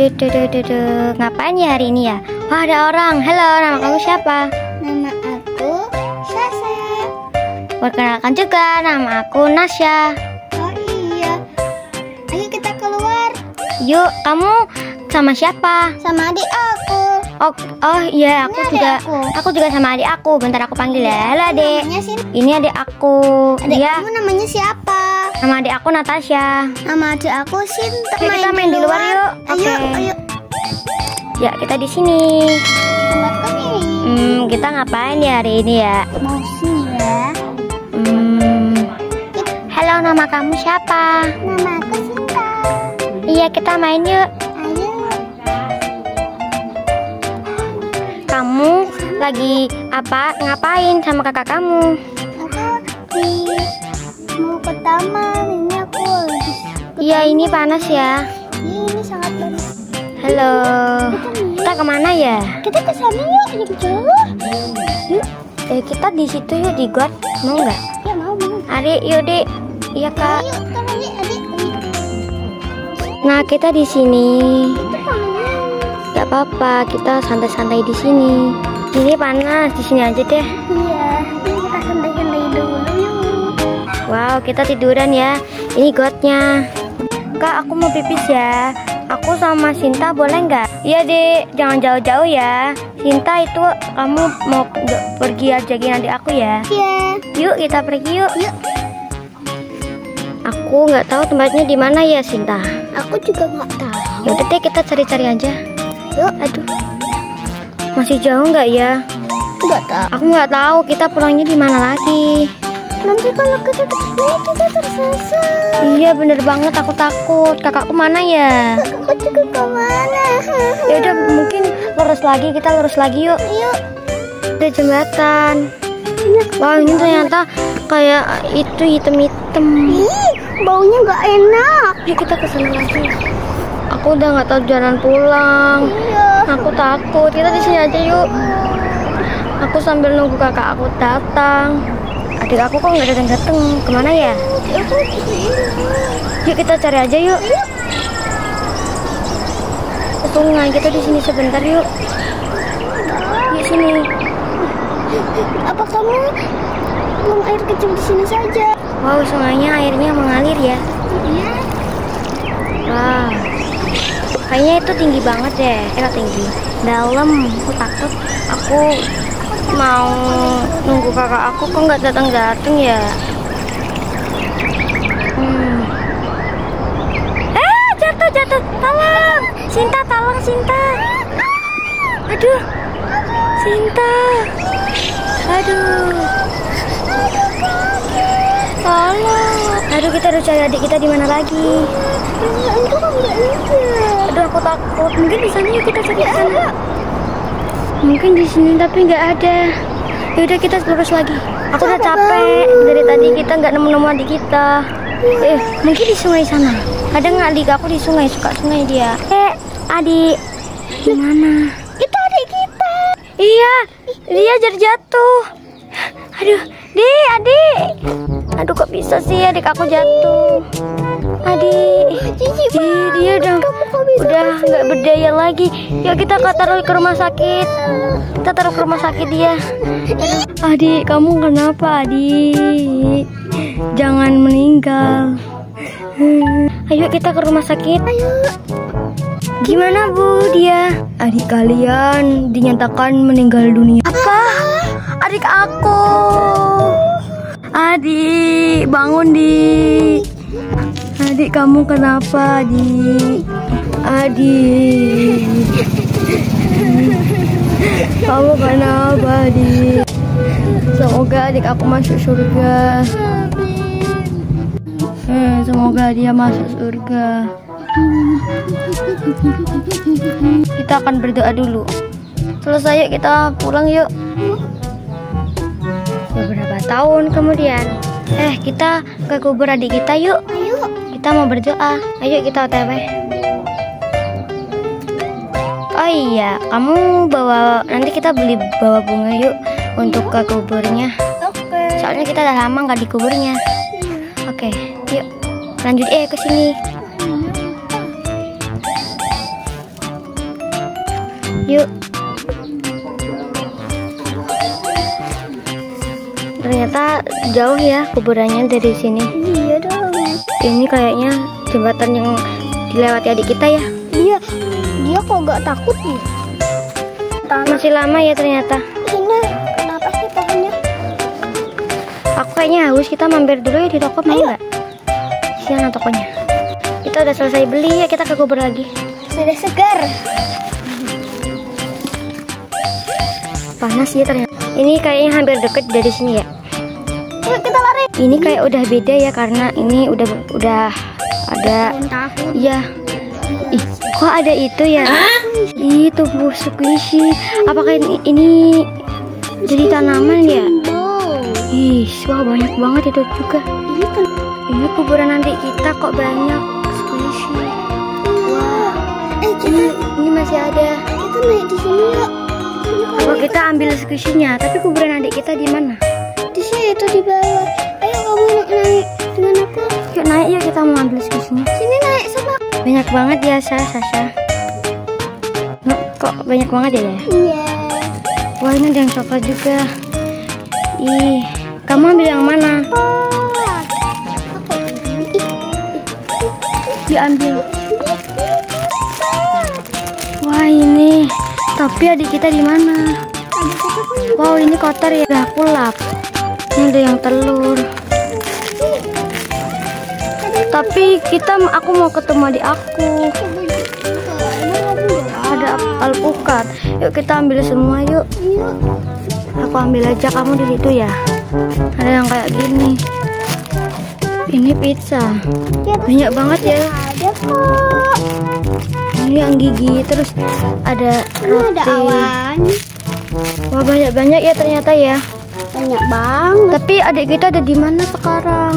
Ngapain ya hari ini ya? Wah, ada orang. Halo, nama kamu siapa? Nama aku Sasa. Perkenalkan juga, nama aku Nasya. Oh iya. Ayo kita keluar. Yuk, kamu sama siapa? Sama adik aku. Oh iya, aku Ini juga. adik Aku juga sama adik aku. Bentar aku panggil ya. Halo adik. Namanya Sin. Ini adik aku. Adik Dia kamu namanya siapa? nama adik aku Natasha. Nama adik aku Sin. Yuk, kita main di luar yuk. Ayo, Oke. ayo. Ya, kita di sini. Tempat ini. Kita ngapain ya hari ini ya? Mau sini ya. Halo, nama kamu siapa? Nama aku Sinta. Iya, kita main yuk. Ayo. Kamu lagi apa? Ngapain sama kakak kamu? Aku mau ke taman. Ini aku lagi. Iya, ini panas ya. Ini sangat panas. Halo. Kita kemana ya? Kita ke sana yuk, yang jauh. Yuk. Kita di situ yuk, di got. Mau nggak? Ya mau. Adik, yuk dik. Iya kak. Ayo, kita adik. Nah, kita di sini. Itu tamannya. Gak apa-apa, kita santai-santai di sini. Ini panas, di sini aja deh. Iya, ini kita santai-santai dulu yuk. Wow, kita tiduran ya. Ini gotnya. Kak, aku mau pipis ya. Aku sama Sinta boleh nggak? Iya dek, jangan jauh-jauh ya. Sinta itu kamu mau pergi jagain adik aku ya. Iya. Yuk kita pergi yuk. Yuk. Aku nggak tahu tempatnya di mana ya Sinta. Aku juga nggak tahu. Yaudah deh kita cari-cari aja. Yuk. Aduh, masih jauh nggak ya? Nggak tahu. Aku nggak tahu kita pulangnya di mana lagi. Nanti kalau kita kesini kita tersesat. Iya bener banget, aku takut. Kakakku mana ya? Aku juga kemana? Ya udah mungkin lurus lagi, kita lurus lagi yuk. Yuk. Ada jembatan. Wah ini ternyata kayak itu hitam-hitam. Ih, baunya nggak enak. Yuk kita kesana lagi. Aku udah nggak tahu jalan pulang. Iya. Aku takut. Kita di sini aja yuk. Aku sambil nunggu kakak aku datang. Adik aku kok nggak datang-datang. Kemana ya? Aku kesini. Yuk kita cari aja yuk. Ke sungai, kita di sini sebentar yuk. Di sini. Apa kamu belum air kecil di sini saja? Wow, sungainya airnya mengalir ya. Iya. Wow. Kayaknya itu tinggi banget deh. Nggak tinggi. Dalam. Aku takut. Aku mau nunggu kakak aku kok nggak datang-datang ya. Jatuh. Tolong. Sinta, tolong Sinta. Aduh. Sinta. Aduh. Tolong. Aduh, kita harus cari adik kita di mana lagi. Itu kan nggak ada. Aduh, aku takut. Mungkin di sana yuk kita cari di sana. Mungkin di sini tapi nggak ada. Yaudah kita lurus lagi. Aku udah capek. Dari tadi kita nggak nemu-nemu adik kita. Mungkin di sungai sana. Ada nggak adik aku di sungai? Suka sungai dia. Adik. Gimana? Itu adik kita. Iya, dia jatuh. Aduh, adik. Aduh, kok bisa sih adik aku jatuh? Adik. Dia udah nggak berdaya lagi. Yuk kita taruh ke rumah sakit. Kita taruh ke rumah sakit dia. Adik, kamu kenapa adik? Jangan meninggal. Ayo kita ke rumah sakit. Ayo. Gimana Bu dia? Adik kalian dinyatakan meninggal dunia. Apa? Adik aku. Adik, bangun Dik. Adik kamu kenapa Dik? Adik. Kamu kenapa Dik? Semoga adik aku masuk surga. Semoga dia masuk surga. Kita akan berdoa dulu. Selesai yuk kita pulang yuk. Beberapa tahun kemudian, kita ke kubur adik kita yuk. Ayo. Kita mau berdoa. Ayo kita OTW. Oh iya, kamu nanti kita bawa bunga yuk untuk ke kuburnya. Oke. Soalnya kita udah lama nggak di kuburnya. Oke, yuk lanjut ke sini. Yuk. Ternyata jauh ya kuburannya dari sini. Iya dong. Ini kayaknya jembatan yang dilewati adik kita ya. Iya. Dia kok nggak takut nih? Masih lama ya ternyata. Ini kenapa sih pohonnya? Aku kayaknya haus, kita mampir dulu ya di toko, mau nggak? Siapa tokonya? Kita udah selesai beli ya, kita ke kubur lagi. Sudah segar. Panas ya ternyata. Ini kayaknya hampir deket dari sini ya. Yuk kita lari. Ini kayak udah beda ya karena ini udah ada. Iya. Ih, kok ada itu ya? Ih, tubuh squishy. Apakah ini jadi tanaman ya? Ih, wah banyak banget itu juga. Ini kuburan nanti kita kok banyak squishy. Wah. Ini masih ada. Kita naik di sini yuk. Kalau kita ambil squishy-nya, tapi kuburan adik kita di mana? Di situ di bawah. Ayo kamu naik dengan aku. Yuk naik yuk, kita mau ambil squishy-nya. Sini naik sama. Banyak banget ya Sasha. Kok banyak banget ya? Iya. Wah, ini ada yang coklat juga. Ih, kamu ambil yang mana? Diambil. Wah, ini. Tapi adik kita di mana? Wow, ini kotor ya. Udah kulap. Ini ada yang telur. Tapi aku mau ketemu adik aku. Ada alpukat. Yuk kita ambil semua yuk. Aku ambil aja, kamu di situ ya. Ada yang kayak gini. Ini pizza. Banyak banget ya. Ada kok. Ini yang gigi, terus ada roti. Ada awan. Wah, banyak-banyak ya ternyata ya. Banyak banget. Tapi adik kita ada di mana sekarang?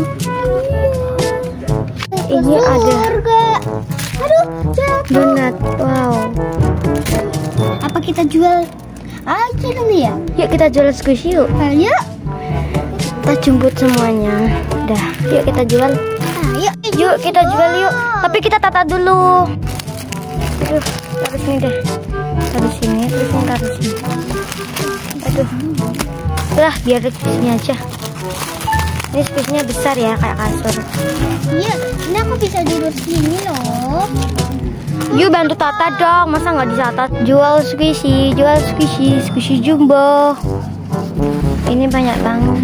Ini ada. Aduh, jatuh. Donat. Wow. Apa kita jual aja dulu ya? Yuk kita jual squishy yuk. Ayo. Kita jemput semuanya. Udah, yuk kita jual. Ayo. Yuk kita jual yuk. Tapi kita tata dulu. Aduh, taruh sini deh. Taruh sini, terus ini taruh sini. Aduh. Udah, biar squishy aja. Ini squishy-nya besar ya, kayak kasur. Iya, ini aku bisa duduk sini loh. Yuk bantu tata dong, masa nggak ditata? Jual squishy jumbo. Ini banyak banget.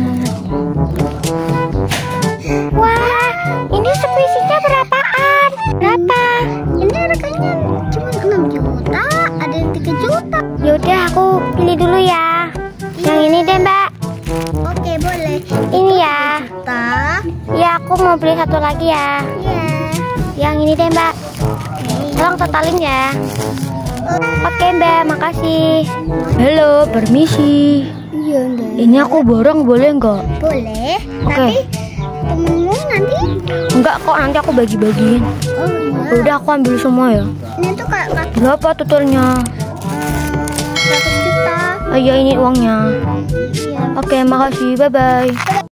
Wah, ini squishy-nya berapaan? Berapa? Ini harganya cuma 6 juta, ada yang 3 juta. Yaudah, aku pilih dulu ya. Yang ini deh mbak. Oke, boleh. Ini ya. Juta. Ya, aku mau beli satu lagi ya. Iya. Yang ini deh mbak. Tolong totalin ya. Oke mbak, makasih. Halo, permisi. Iya, enggak. Ini aku borong boleh nggak? Boleh. Oke. Tapi temenmu nanti. Enggak kok, nanti aku bagi-bagiin. Oh iya. Udah aku ambil semua ya. Ini tuh kayak Berapa totalnya? 100 juta. Oh iya, ini uangnya. Iya. Oke, makasih. Bye-bye.